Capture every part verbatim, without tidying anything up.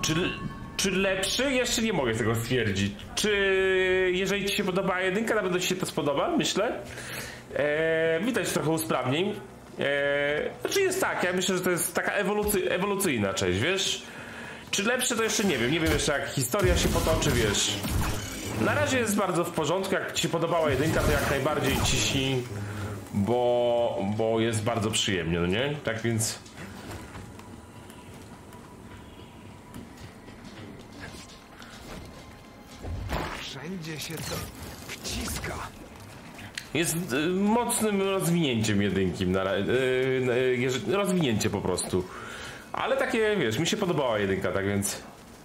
Czy, czy lepszy? Jeszcze nie mogę tego stwierdzić. Czy jeżeli ci się podoba jedynka, na pewno ci się to spodoba, myślę. Eee, widać trochę usprawnień. Eee, znaczy jest tak, ja myślę, że to jest taka ewolucy, ewolucyjna część, wiesz? Czy lepsze to jeszcze nie wiem, nie wiem jeszcze jak historia się potoczy, wiesz? Na razie jest bardzo w porządku, jak ci się podobała jedynka, to jak najbardziej ciśnij, bo, bo jest bardzo przyjemnie, no nie? Tak więc... Wszędzie się to wciska. Jest y, mocnym rozwinięciem jedynki, na, y, y, rozwinięcie po prostu. Ale takie, wiesz, mi się podobała jedynka, tak więc...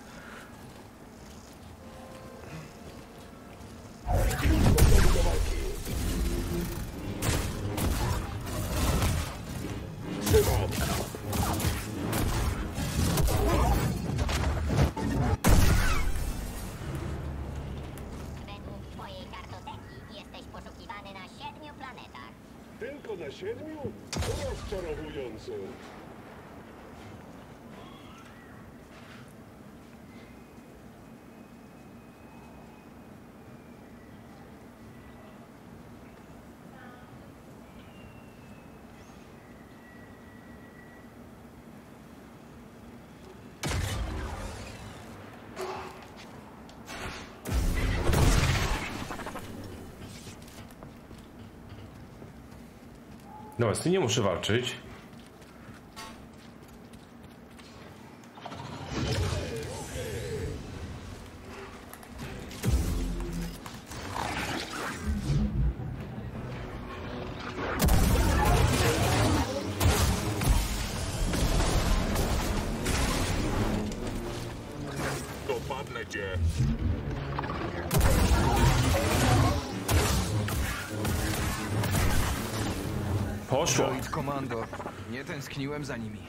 Według twojej kartoteki jesteś poszukiwany na siedmiu planetach. Tylko na siedmiu? To rozczarowujące. No, z tym nie muszę walczyć. Dopadnę cię. Poszło. Droid komando. Nie tęskniłem za nimi.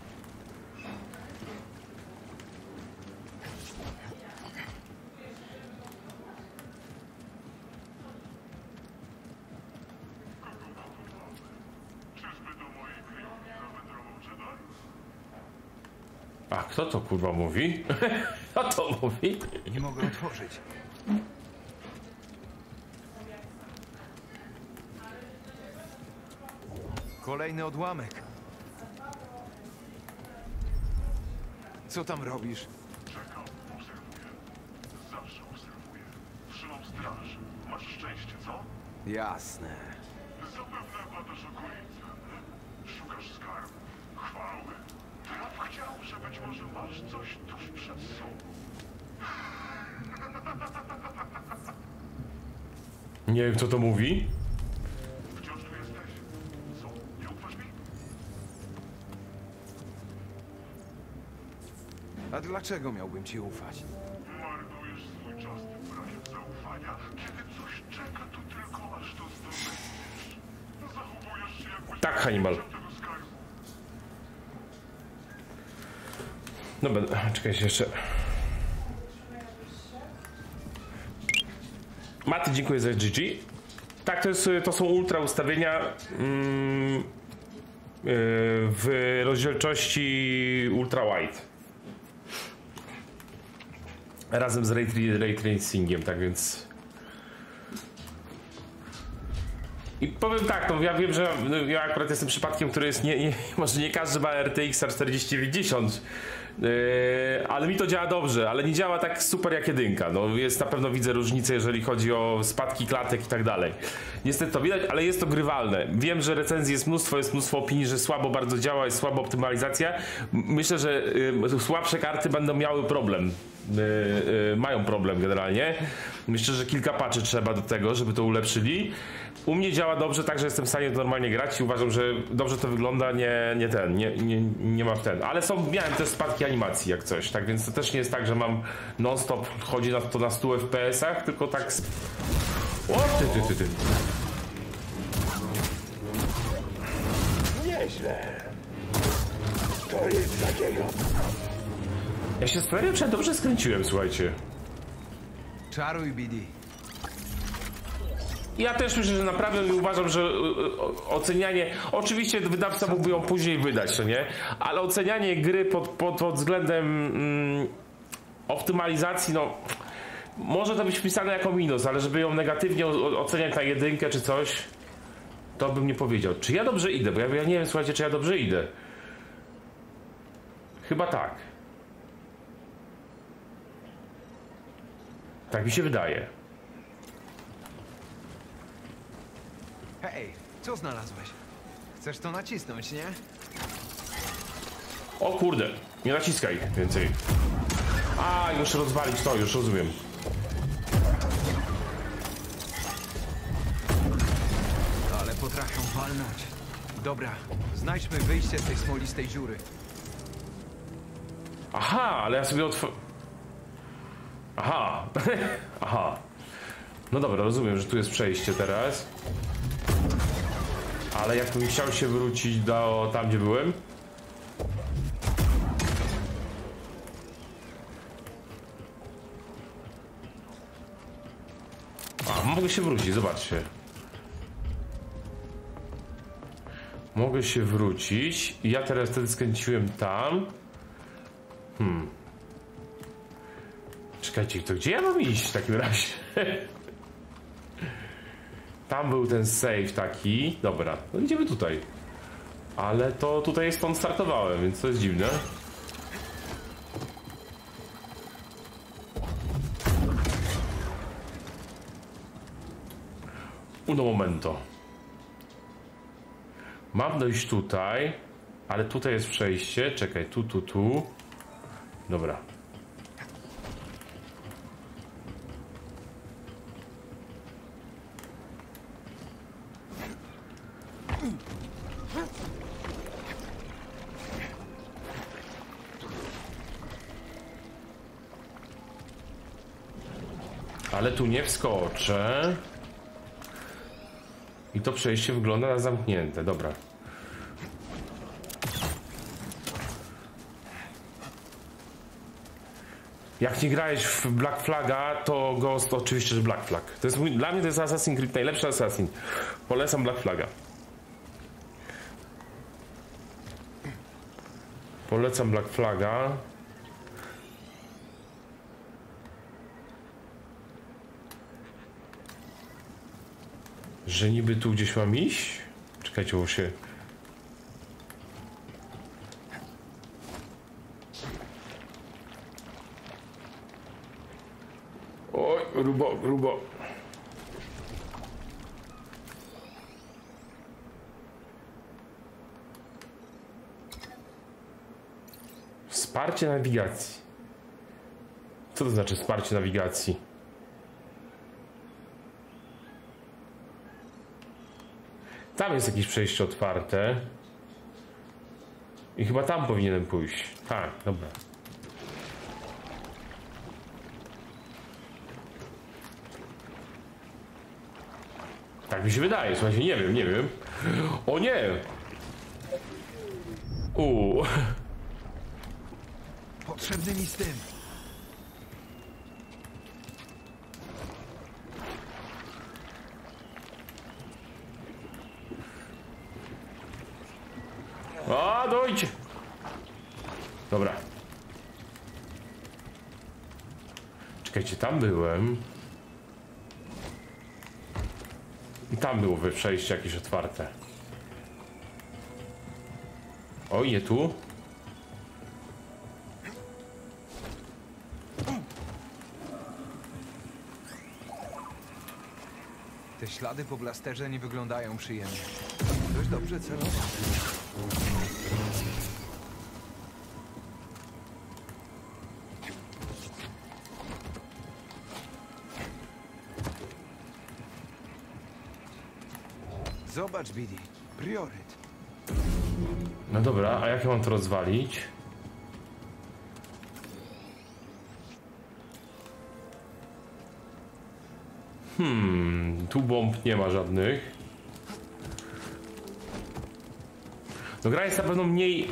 A kto to kurwa mówi? Kto to mówi? Nie mogę otworzyć. Kolejny odłamek. Co tam robisz? Czekam, obserwuję. Zawsze obserwuję. Trzymam straż. Masz szczęście, co? Jasne. Zapewne badasz okolice. Szukasz skarbów, chwały. To ja bym chciał, że być może masz coś tuż przed sobą. Nie wiem kto to mówi. Wciąż tu jesteś. Co? Nie ufasz mi? A dlaczego miałbym ci ufać? Marnujesz swój czas w brazie zaufania. Kiedy coś czeka, to tylko aż to zdobędziesz. Zachowujesz się jakbyś... Tak, Hannibal. tego skarbu. No będę, czekajcie jeszcze. Maty, dziękuję za G G. Tak, to, jest, to są ultra ustawienia mm, yy, w rozdzielczości ultra wide. Razem z ray, ray tracingiem, tak więc... I powiem tak, no ja wiem, że ja akurat jestem przypadkiem, który jest nie, nie może nie każdy ma R T X czterdzieści dziewięćdziesiąt, yy, ale mi to działa dobrze, ale nie działa tak super jak jedynka. No jest na pewno widzę różnicę, jeżeli chodzi o spadki klatek i tak dalej. Niestety to widać, ale jest to grywalne. Wiem, że recenzji jest mnóstwo, jest mnóstwo opinii, że słabo bardzo działa, jest słaba optymalizacja. Myślę, że yy, słabsze karty będą miały problem. Yy, yy, mają problem generalnie. Myślę, że kilka patchy trzeba do tego, żeby to ulepszyli. U mnie działa dobrze, tak że jestem w stanie normalnie grać i uważam, że dobrze to wygląda, nie, nie ten, nie, nie, nie ma w ten. Ale są, miałem też spadki animacji jak coś, tak więc to też nie jest tak, że mam non-stop, chodzi na to na stu F P S ach, tylko tak... O, ty, ty, ty, ty. Nieźle. To jest takiego. Ja się serio czy dobrze skręciłem, słuchajcie. Czaruj, B D. Ja też myślę, że naprawdę i uważam, że ocenianie, oczywiście wydawca mógłby ją później wydać, to nie? Ale ocenianie gry pod, pod, pod względem mm, optymalizacji, no może to być wpisane jako minus, ale żeby ją negatywnie oceniać na jedynkę czy coś, to bym nie powiedział. Czy ja dobrze idę? Bo ja, ja nie wiem, słuchajcie, czy ja dobrze idę. Chyba tak. Tak mi się wydaje. Hej, co znalazłeś? Chcesz to nacisnąć, nie? O kurde, nie naciskaj więcej. A, już rozwalić to, już rozumiem. Ale potrafią walnąć. Dobra, znajdźmy wyjście z tej smolistej dziury. Aha, ale ja sobie otw... Aha. Aha. No dobra, rozumiem, że tu jest przejście teraz. Ale jakbym chciał się wrócić do tam, gdzie byłem. A, mogę się wrócić, zobaczcie. Mogę się wrócić. I ja teraz wtedy skręciłem tam. Hmm. Czekajcie, to gdzie ja mam iść w takim razie? Tam był ten save taki. Dobra, no idziemy tutaj. Ale to tutaj stąd startowałem, więc to jest dziwne. Uno momento. Mam dojść tutaj, ale tutaj jest przejście. Czekaj, tu, tu, tu. Dobra. Ale tu nie wskoczę. I to przejście wygląda na zamknięte. Dobra. Jak nie grałeś w Black Flaga, to Ghost oczywiście, że Black Flag. To jest mój, dla mnie to jest Assassin's Creed, najlepszy Assassin. Polecam Black Flaga. Polecam Black Flaga. Że niby tu gdzieś mam iść? Czekajcie, bo się... Oj, grubo, grubo. Wsparcie nawigacji. Co to znaczy wsparcie nawigacji? Tam jest jakieś przejście otwarte. I chyba tam powinienem pójść. Tak, dobra. Tak mi się wydaje, słuchajcie, nie wiem, nie wiem. O nie! Uuu. Potrzebny mi z tym. A, dojdzie! Dobra. Czekajcie, tam byłem. I tam było przejście jakieś otwarte. Oj, nie tu. Te ślady po blasterze nie wyglądają przyjemnie. Dość dobrze celował. Zobacz, Bidi. Prioryt. No dobra, a jak ja mam to rozwalić? Hmm, tu bomb nie ma żadnych. No gra jest na pewno mniej...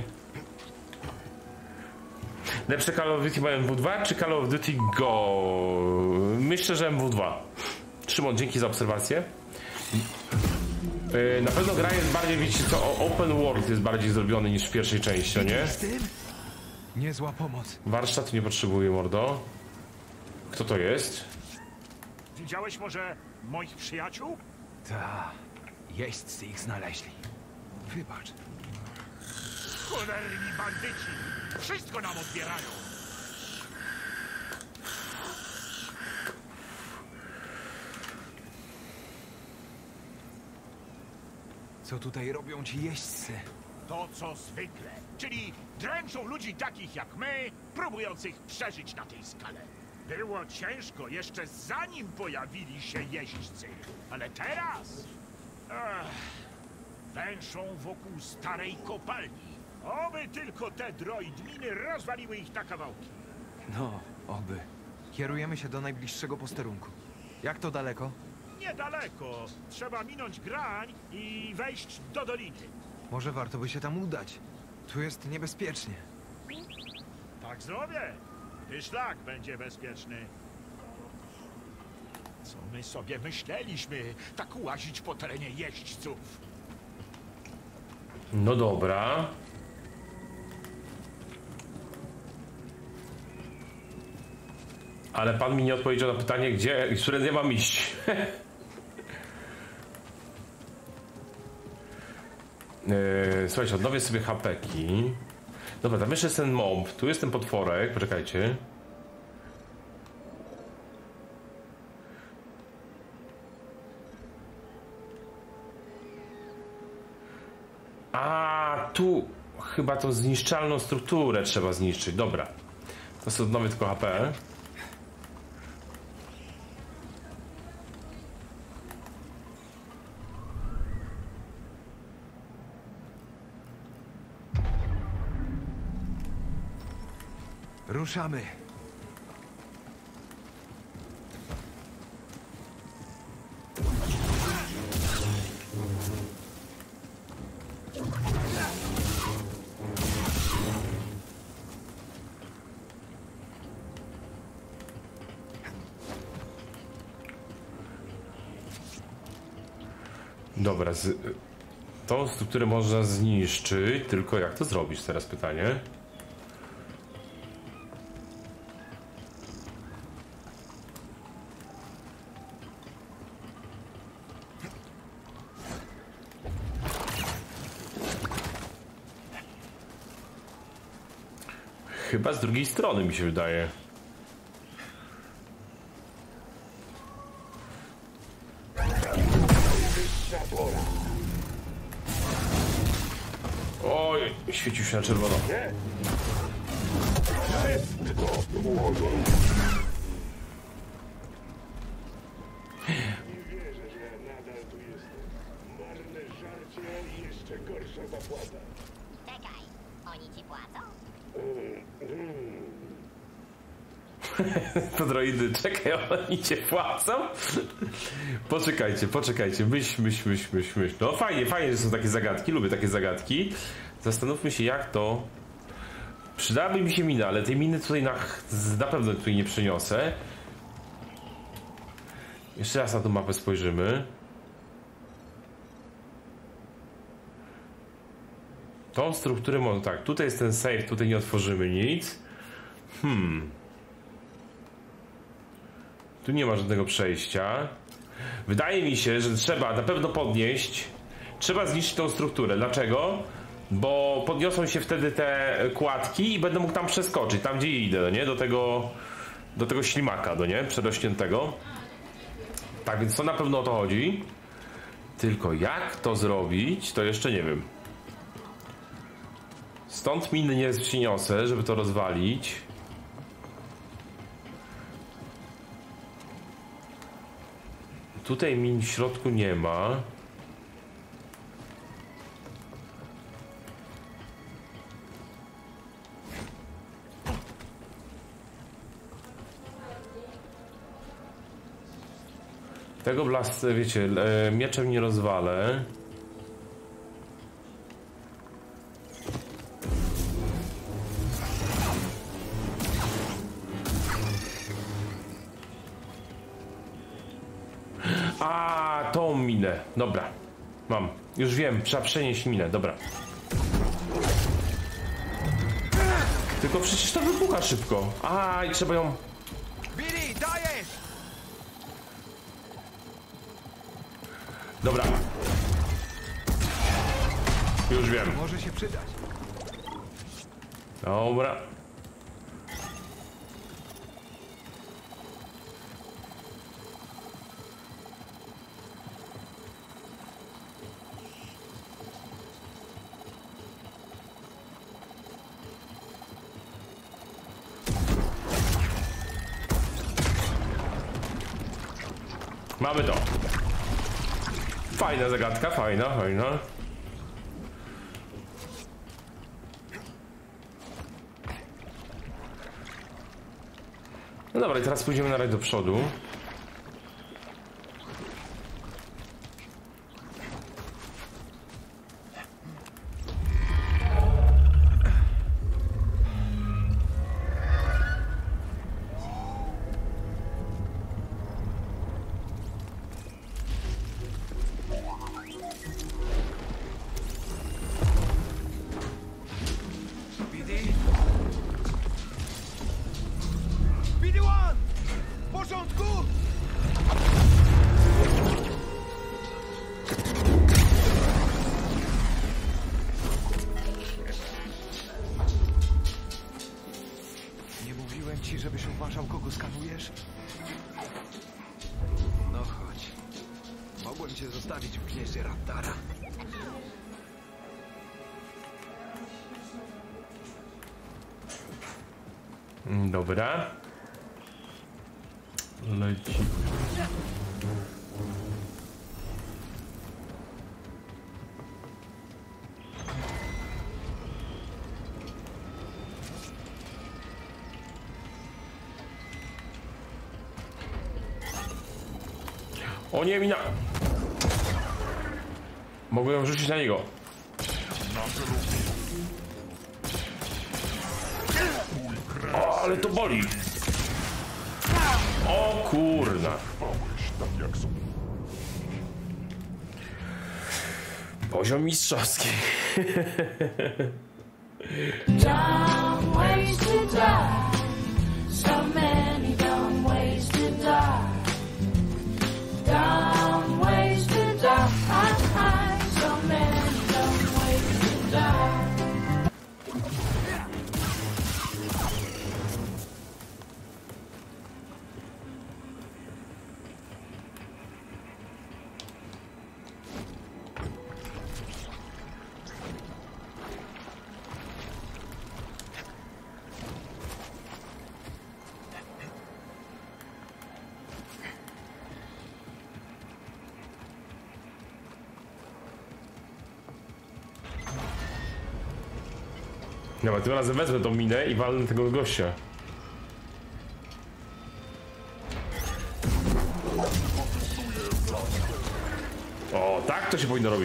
Lepsze Call of Duty chyba M W dwa czy Call of Duty Go? Myślę, że M W dwa. Szymon, dzięki za obserwację. Yy, na pewno gra jest bardziej, wiecie co, open world jest bardziej zrobiony niż w pierwszej części, no nie? Niezła pomoc. Warsztat nie potrzebuje, mordo. Kto to jest? Widziałeś może moich przyjaciół? Ta, jeźdźcy ich znaleźli. Wybacz. Cholerni bandyci! Wszystko nam odbierają! Co tutaj robią ci jeźdźcy? To co zwykle, czyli dręczą ludzi takich jak my, próbujących przeżyć na tej skale. Było ciężko jeszcze zanim pojawili się jeźdźcy, ale teraz... Ech, węszą wokół starej kopalni. Oby tylko te droidminy rozwaliły ich na kawałki. No, oby. Kierujemy się do najbliższego posterunku. Jak to daleko? Niedaleko. Trzeba minąć grań i wejść do doliny. Może warto by się tam udać. Tu jest niebezpiecznie. Tak zrobię. Ty szlak będzie bezpieczny. Co my sobie myśleliśmy, tak łazić po terenie jeźdźców? No dobra. Ale pan mi nie odpowiedział na pytanie, gdzie, które nie mam iść. Yy, słuchajcie, odnowię sobie hapeki. Dobra, tam jeszcze jest ten mob. Tu jest ten potworek, poczekajcie. A tu chyba tą zniszczalną strukturę trzeba zniszczyć. Dobra. To sobie odnowię tylko H P. Ruszamy. Dobra, z... tą strukturę można zniszczyć, tylko jak to zrobić? Teraz pytanie. Chyba z drugiej strony mi się wydaje. Oj, świecił się na czerwono. Nie wierzę, że ja nadal tu jestem. Marne żarcie i jeszcze gorsza zapłata. Czekaj, oni ci płacą? To droidy, czekaj, oni cię płacą? Poczekajcie, poczekajcie, myśl, myśl, myśl, myśl, myśl. No fajnie, fajnie, że są takie zagadki, lubię takie zagadki. Zastanówmy się, jak to... Przydałaby mi się mina, ale tej miny tutaj na, na pewno tutaj nie przyniosę. Jeszcze raz na tą mapę spojrzymy. Tą strukturę może tak, tutaj jest ten save, tutaj nie otworzymy nic. Hmm. Tu nie ma żadnego przejścia. Wydaje mi się, że trzeba na pewno podnieść. Trzeba zniszczyć tą strukturę. Dlaczego? Bo podniosą się wtedy te kładki i będę mógł tam przeskoczyć, tam gdzie idę, no nie? Do tego, do tego ślimaka, no nie? Przedośniętego. Tak, więc to na pewno o to chodzi. Tylko jak to zrobić, to jeszcze nie wiem. Stąd miny nie przyniosę, żeby to rozwalić. Tutaj min w środku nie ma. Tego blast, wiecie, mieczem nie rozwalę. A, tą minę. Dobra. Mam. Już wiem, trzeba przenieść minę. Dobra. Tylko przecież to wybucha szybko. A i trzeba ją... Billy, dajesz! Dobra. Już wiem. Może się przydać. Dobra. Mamy to. Fajna zagadka, fajna, fajna. No dobra, i teraz pójdziemy na rajd do przodu. Żebyś uważał, kogo skanujesz? No chodź. Mogłem cię zostawić w gnieździe Raptara. Dobra. Leci. O nie, mina! Mogę ją rzucić na niego. O, ale to boli! O kurna! Poziom mistrzowski. Dumb ways to die. So many dumb ways to die. Dumb ways to die. So many dumb ways to die. Dobra, tym razem wezmę tą minę i walnę tego gościa. O, tak to się powinno robić.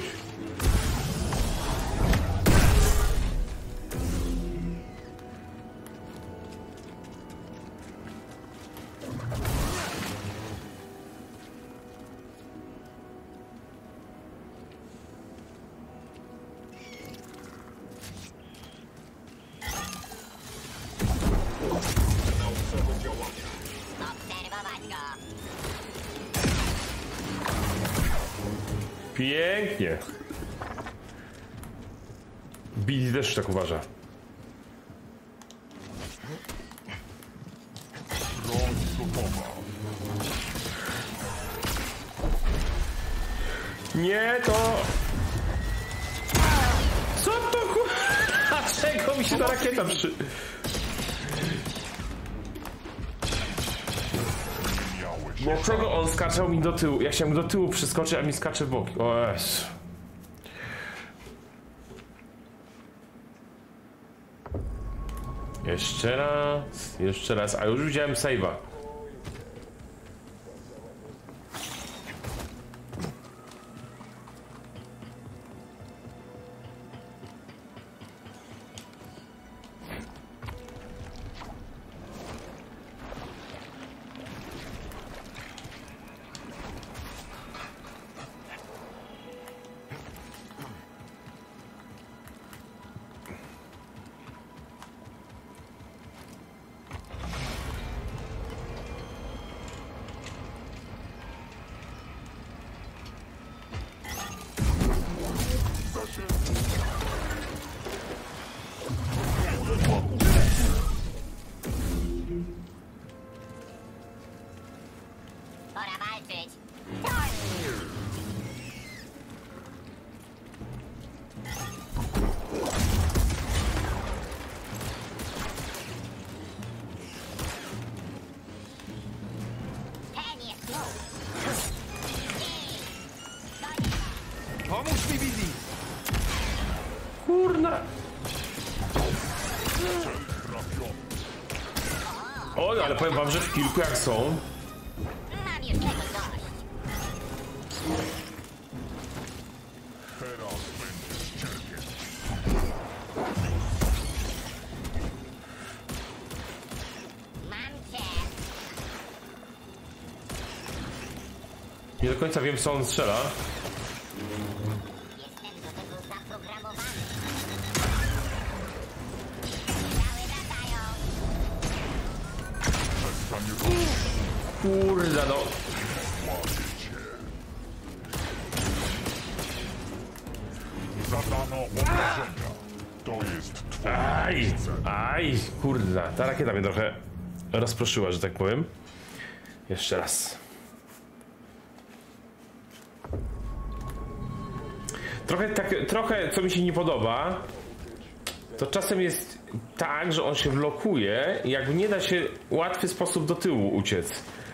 Pięknie. Billy też tak uważa. Nie, to... Co to ku... Dlaczego mi się ta rakieta przy... Dlaczego on skaczał mi do tyłu? Ja chciałem do tyłu przeskoczyć, a mi skacze w bok. O Jezu. Jeszcze raz, jeszcze raz, a już widziałem save'a. O, ale powiem wam, że w kilku jak są. Mam już tego dość. Teraz będziesz cierpieć. Mam cię. Nie do końca wiem, co on strzela. Jestem do tego zaprogramowany. Strzały latają. Kurde, no. Zadano obrażenia. To jest twoje Aj, miejsce. aj, kurde. Ta rakieta mnie trochę rozproszyła, że tak powiem. Jeszcze raz. Trochę, tak, trochę co mi się nie podoba, to czasem jest tak, że on się blokuje i jakby nie da się w łatwy sposób do tyłu uciec.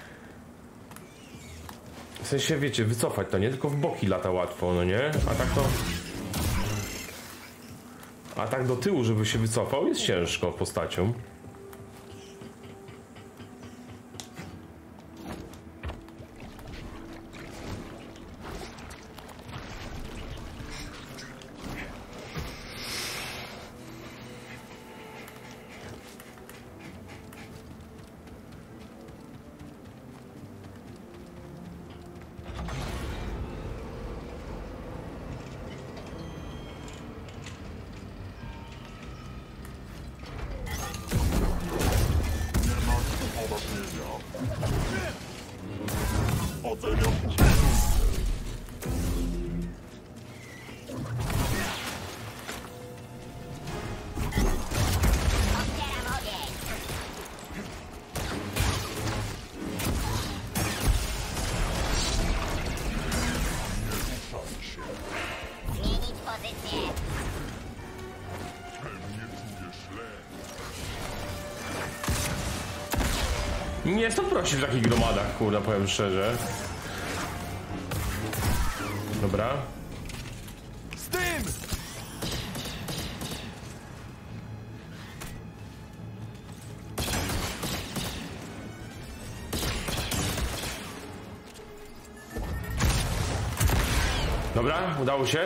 W sensie, wiecie, wycofać to, nie? Tylko w boki lata łatwo, no nie? A tak to... A tak do tyłu, żeby się wycofał, jest ciężko postacią. Oceniam. Otwieram ogień. Zmienić pozycję. Pewnie czujesz lęk. Nie jest to prosi w takich gromadach, kurde, powiem szczerze. Dobra. Z tym! Dobra, udało się.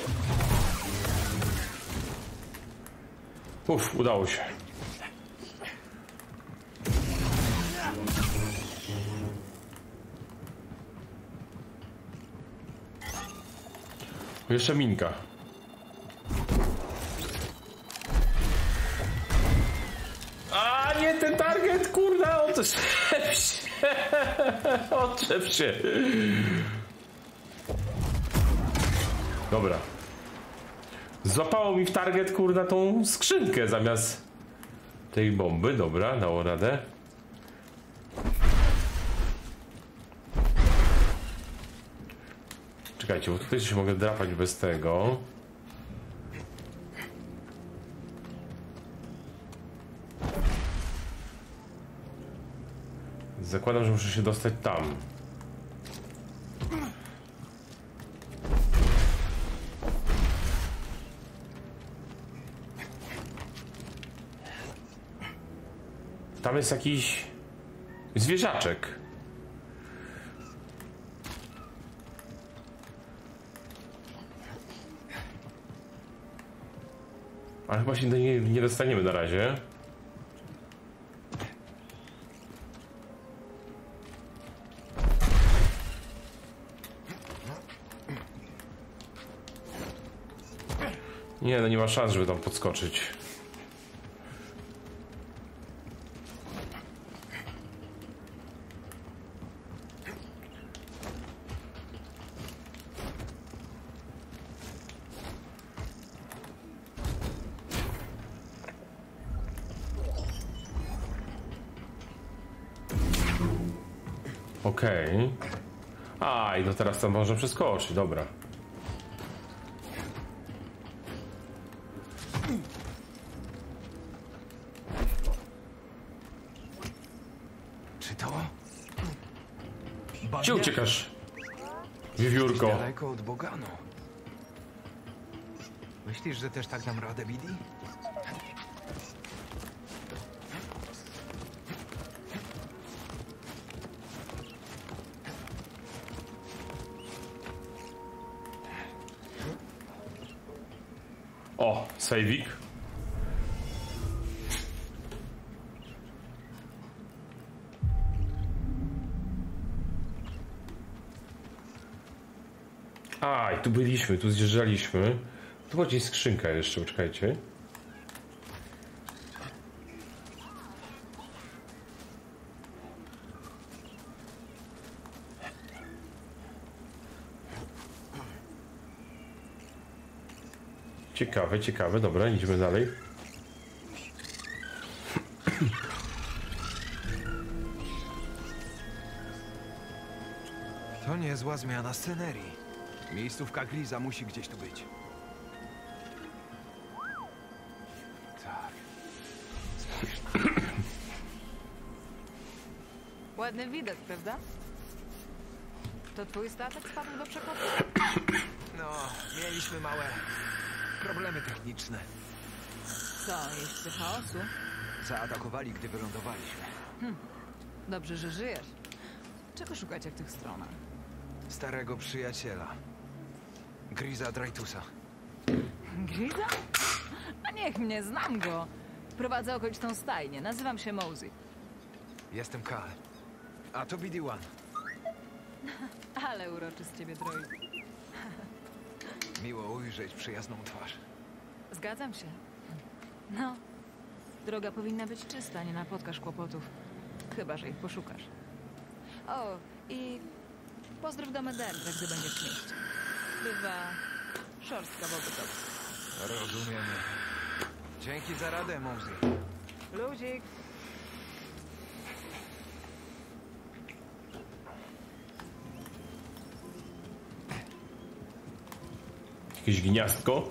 Uf, udało się. Jeszcze minka. A nie ten target, kurda, oczep się. Oczep się. Dobra. Złapało mi w target, kurda, tą skrzynkę zamiast tej bomby. Dobra, dało radę. Czekajcie, bo tutaj się mogę drapać bez tego. Zakładam, że muszę się dostać tam. Tam jest jakiś zwierzaczek. Ale chyba się do niej nie dostaniemy na razie. Nie, no nie ma szans, żeby tam podskoczyć. Okej. Okay. A, i to teraz tam można przeskoczyć, dobra. Czy to? Gdzie Bagnie? uciekasz? Wiewiórko. Daleko od Bogano. Myślisz, że też tak dam radę, Bidi? O, sejwik. A, i tu byliśmy, tu zjeżdżaliśmy. Tu chodzi skrzynka jeszcze, poczekajcie. Ciekawe, ciekawe, dobra, idziemy dalej. To niezła zmiana scenerii. Miejscówka Griza musi gdzieś tu być. Tak. Ładny widok, prawda? To twój statek spadł do przekopu? No, mieliśmy małe problemy techniczne. Co, jeszcze chaosu? Zaatakowali, gdy wylądowaliśmy. Dobrze, że żyjesz. Czego szukacie w tych stronach? Starego przyjaciela. Griza Dreytusa. Griza? A niech mnie, znam go. Prowadzę okoliczną stajnię. Nazywam się Mosey. Jestem Kal. A to B D jeden. Ale uroczy z ciebie droid. Miło ujrzeć przyjazną twarz. Zgadzam się. No, droga powinna być czysta, nie napotkasz kłopotów. Chyba że ich poszukasz. O, i pozdrów do Medendra, gdy będziesz w mieście. Bywa szorstka wobec obcych. Rozumiemy. Dzięki za radę, Mosey. Luzik. Jakieś gniazdko.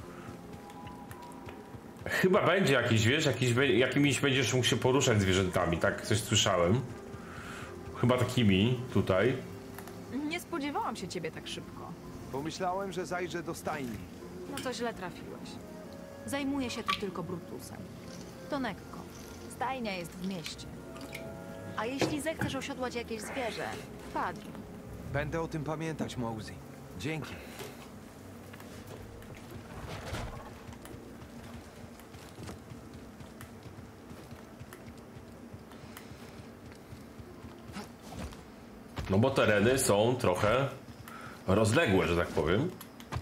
Chyba będzie jakiś, wiesz, jakiś, jakimiś będziesz mógł się poruszać zwierzętami, tak? Coś słyszałem. Chyba takimi tutaj. Nie spodziewałam się ciebie tak szybko. Pomyślałem, że zajrzę do stajni. No to źle trafiłeś. Zajmuję się tu tylko Brutusem. To Nekko. Stajnia jest w mieście. A jeśli zechcesz osiodłać jakieś zwierzę, wpadnij. Będę o tym pamiętać, Mosey. Dzięki. No bo tereny są trochę rozległe, że tak powiem.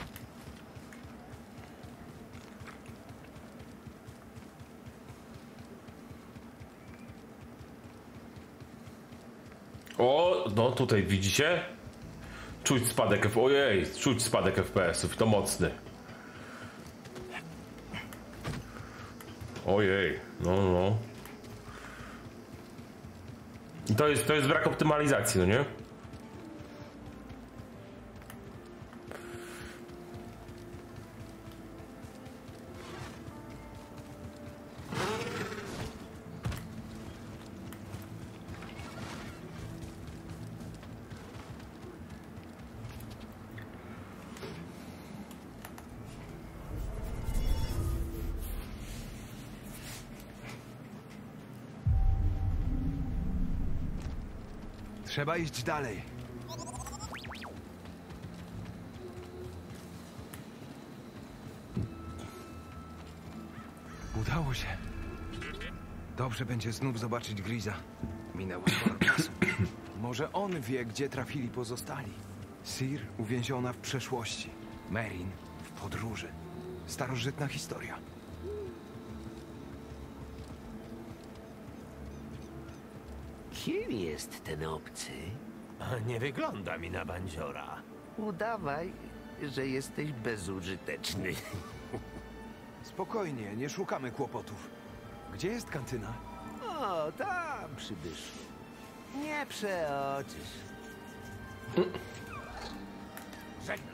O, no tutaj widzicie? Czuć spadek F... Ojej, czuć spadek F P S ów, to mocny. Ojej, no, no. I to jest, to jest brak optymalizacji, no nie? Trzeba iść dalej. Udało się. Dobrze będzie znów zobaczyć Griza. Minęło sporo czasu. Może on wie, gdzie trafili pozostali. Cere uwięziona w przeszłości. Merrin w podróży. Starożytna historia. Kim jest ten obcy? Nie wygląda mi na bandziora. Udawaj, że jesteś bezużyteczny. Spokojnie, nie szukamy kłopotów. Gdzie jest kantyna? O, tam, przybyszu. Nie przeoczysz. Żegnaj.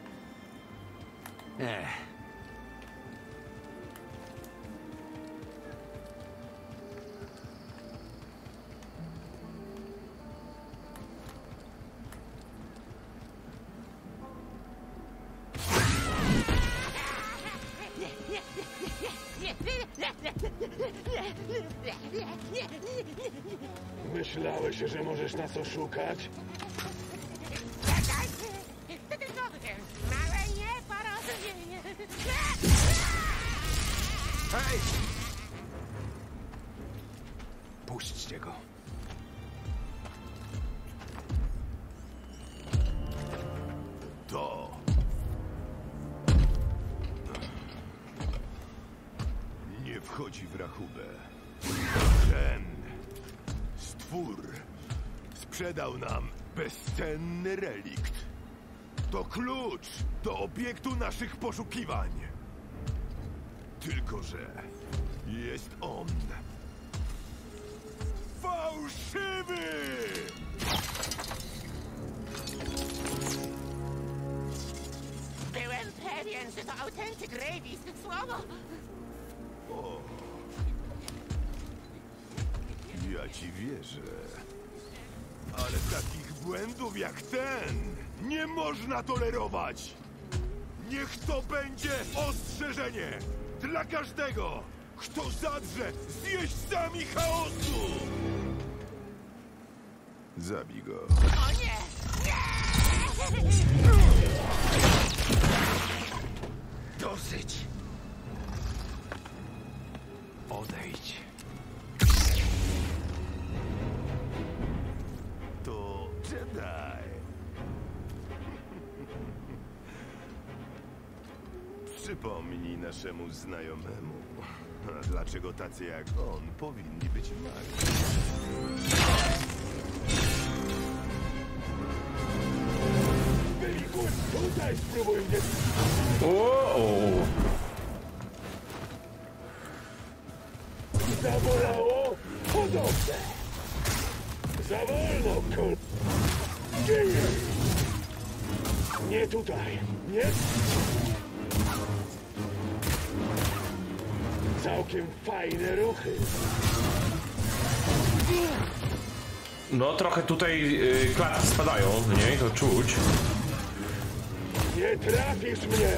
Ech. Myślałeś, że możesz nas oszukać? To tylko małe nieporozumienie. Hej! Puśćcie go. To. Nie wchodzi w rachubę. Ten stwór sprzedał nam bezcenny relikt. To klucz do obiektu naszych poszukiwań. Tylko że jest on fałszywy! Byłem pewien, że to autentyk Ravis. Słowo! O, ja ci wierzę. Ale takich błędów jak ten nie można tolerować! Niech to będzie ostrzeżenie dla każdego, kto zadrze z jeźdźcami chaosu! Zabij go. O nie! Dosyć! Odejdź. To Jedi. Przypomnij naszemu znajomemu, dlaczego tacy jak on powinni być magii. Byliku, tutaj spróbuj mnie. O! Zabolało? Podobne. Za wolno, kol... Dzieje. Nie tutaj. Nie? Całkiem fajne ruchy. No trochę tutaj yy, klatki spadają, nie? I to czuć. Nie trafisz mnie.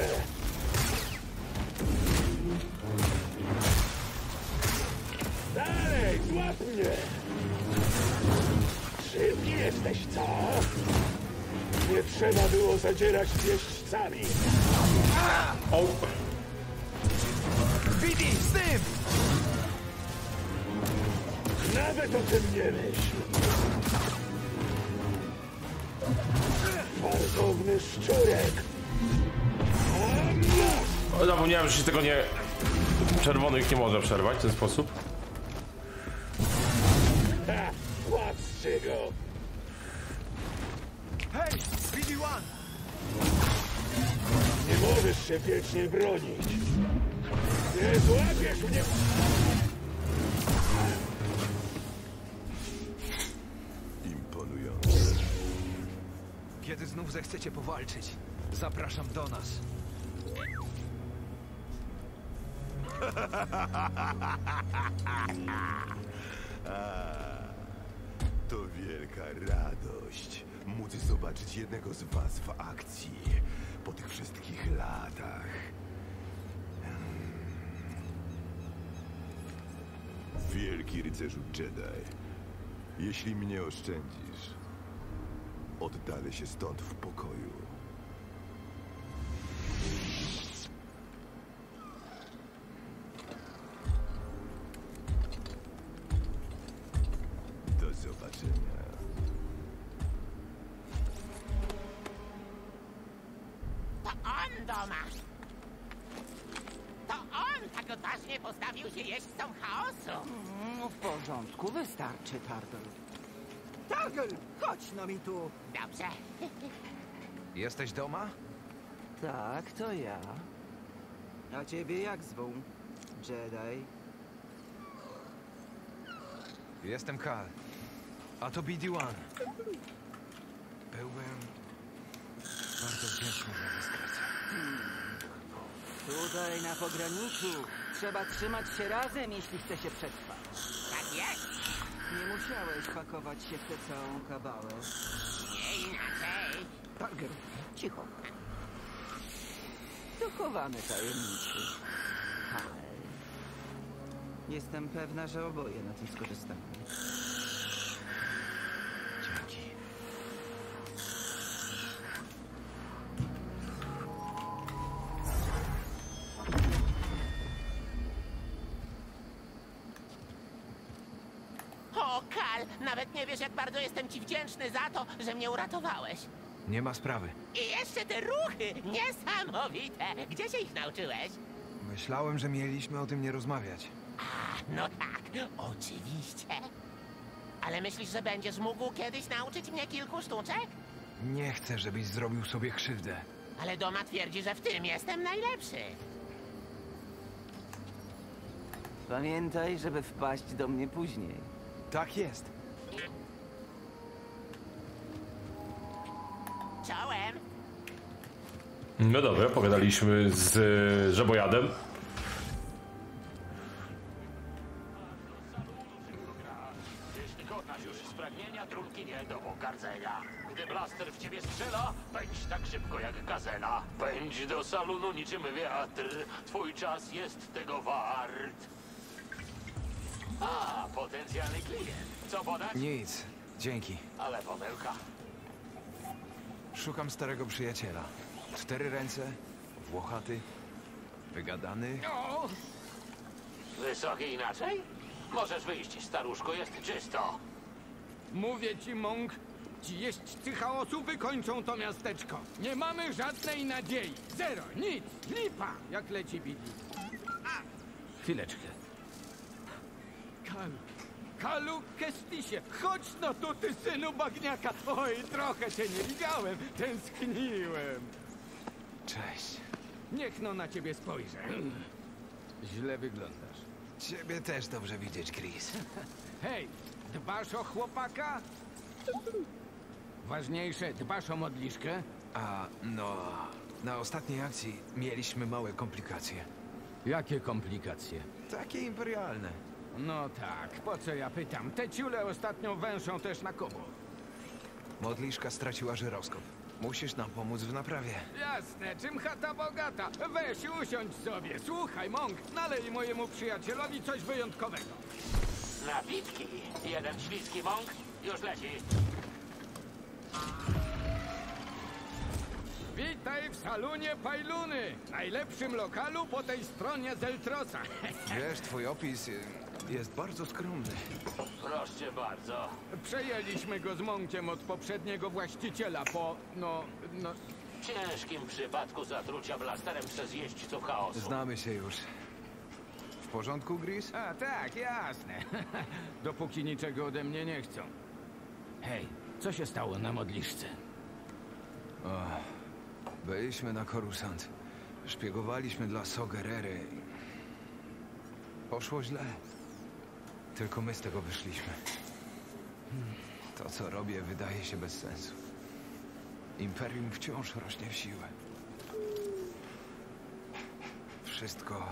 Dalej, złap mnie. Szybki jesteś, co? Nie trzeba było zadzierać z jeźdźcami. O! Bidi, z tym! Nawet o tym nie myśl. Fartowny szczurek. A masz! O, zapomniałem, że się tego nie... Czerwonych nie można przerwać w ten sposób. Ha! Patrzcie go! Hej, Bidi One! Nie możesz się wiecznie bronić. Nie złapiesz mnie! Imponujące. Kiedy znów zechcecie powalczyć, zapraszam do nas. To wielka radość móc zobaczyć jednego z was w akcji po tych wszystkich latach. Wielki rycerzu Jedi, jeśli mnie oszczędzisz, oddalę się stąd w pokoju. Do zobaczenia. To on, Doma! To on tak odważnie postawił się jeźdźcom chaosu! Mm, w porządku, wystarczy, Targel. Targel, chodź no mi tu. Dobrze. Jesteś doma? Tak, to ja. A ciebie jak zwą? Jedi? Jestem Kal. A to Bidi One. Byłbym bardzo wdzięczny za dyskrecję. Tutaj na pograniczu trzeba trzymać się razem, jeśli chce się przetrwać. Tak jest! Nie musiałeś pakować się w tę całą kabałę. Nie inaczej! Targel, cicho. Dochowamy tajemnicy. Kal. Jestem pewna, że oboje na tym skorzystamy. Dzięki. O, Kal, nawet nie wiesz, jak bardzo jestem ci wdzięczny za to, że mnie uratowałeś. Nie ma sprawy. I jeszcze te ruchy, niesamowite. Gdzie się ich nauczyłeś? Myślałem, że mieliśmy o tym nie rozmawiać. A, no tak, oczywiście. Ale myślisz, że będziesz mógł kiedyś nauczyć mnie kilku sztuczek? Nie chcę, żebyś zrobił sobie krzywdę. Ale Doma twierdzi, że w tym jestem najlepszy. Pamiętaj, żeby wpaść do mnie później. Tak jest. Czołem. No dobra, pogadaliśmy z y, żabojadem. Jeśli kochasz już z pragnienia, trunki nie do pogardzenia. Gdy blaster w ciebie strzela, pędź tak szybko jak gazela. Pędź do salonu niczym wiatr, twój czas jest tego wart. A, potencjalny klient. Co podać? Nic, dzięki. Ale pomyłka. Szukam starego przyjaciela. Cztery ręce, włochaty, wygadany. Wysoki inaczej? Możesz wyjść, staruszko, jest czysto. Mówię ci, Monk, ci jeźdźcy chaosu wykończą to miasteczko. Nie mamy żadnej nadziei. Zero, nic, lipa, jak leci Billy. Chwileczkę. Kalu, Kalu Kestisie, chodź no tu, ty synu bagniaka. Oj, trochę cię nie widziałem, tęskniłem. Cześć. Niech no na ciebie spojrzę. Źle wyglądasz. Ciebie też dobrze widzieć, Chris. Hej, dbasz o chłopaka? Ważniejsze, dbasz o modliszkę? A, no... Na ostatniej akcji mieliśmy małe komplikacje. Jakie komplikacje? Takie imperialne. No tak, po co ja pytam? Te ciule ostatnio węszą też na koło. Modliszka straciła żyroskop. Musisz nam pomóc w naprawie. Jasne, czym chata bogata? Weź, usiądź sobie. Słuchaj, Monk, nalej mojemu przyjacielowi coś wyjątkowego. Napitki. Jeden śliski mąk, już leci. Witaj w salonie Pajluny, najlepszym lokalu po tej stronie Zeltrosa. Wiesz, twój opis jest bardzo skromny. Proszę bardzo. Przejęliśmy go z Monkiem od poprzedniego właściciela po, no, no... W ciężkim przypadku zatrucia blasterem przez jeźdźców chaosu. Znamy się już. W porządku, Gris? A tak, jasne. Dopóki niczego ode mnie nie chcą. Hej, co się stało na modliszce? O, byliśmy na Coruscant. Szpiegowaliśmy dla Sogerery. Poszło źle. Tylko my z tego wyszliśmy. To, co robię, wydaje się bez sensu. Imperium wciąż rośnie w siłę. Wszystko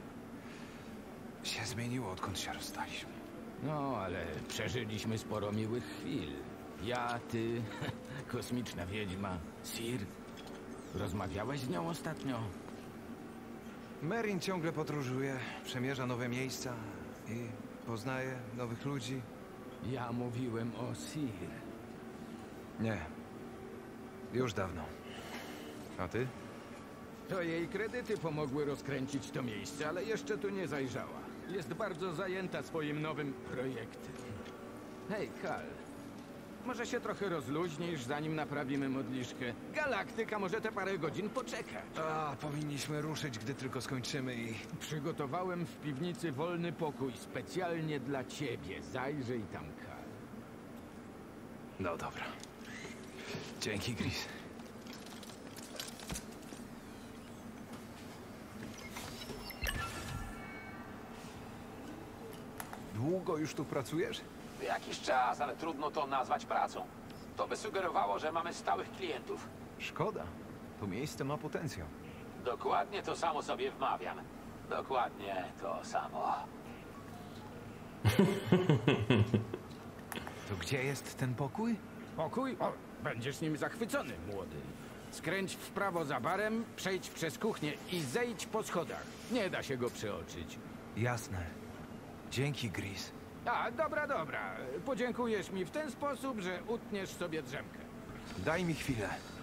się zmieniło, odkąd się rozstaliśmy. No, ale przeżyliśmy sporo miłych chwil. Ja, ty, kosmiczna wiedźma, Ciri. Rozmawiałeś z nią ostatnio? Merrin ciągle podróżuje, przemierza nowe miejsca i poznaje nowych ludzi. Ja mówiłem o Ciri. Nie. Już dawno. A ty? To jej kredyty pomogły rozkręcić to miejsce, ale jeszcze tu nie zajrzała. Jest bardzo zajęta swoim nowym projektem. Hej, Kal. Może się trochę rozluźnisz, zanim naprawimy modliszkę. Galaktyka może te parę godzin poczekać. A, powinniśmy ruszyć, gdy tylko skończymy i... Przygotowałem w piwnicy wolny pokój specjalnie dla ciebie. Zajrzyj tam, Kal. No dobra. Dzięki, Gris. Długo już tu pracujesz? Jakiś czas, ale trudno to nazwać pracą. To by sugerowało, że mamy stałych klientów. Szkoda. To miejsce ma potencjał. Dokładnie to samo sobie wmawiam. Dokładnie to samo. To gdzie jest ten pokój? Pokój? O, będziesz nim zachwycony, młody. Skręć w prawo za barem, przejdź przez kuchnię i zejdź po schodach. Nie da się go przeoczyć. Jasne. Dzięki, Gris. A, dobra, dobra. Podziękujesz mi w ten sposób, że utniesz sobie drzemkę. Daj mi chwilę.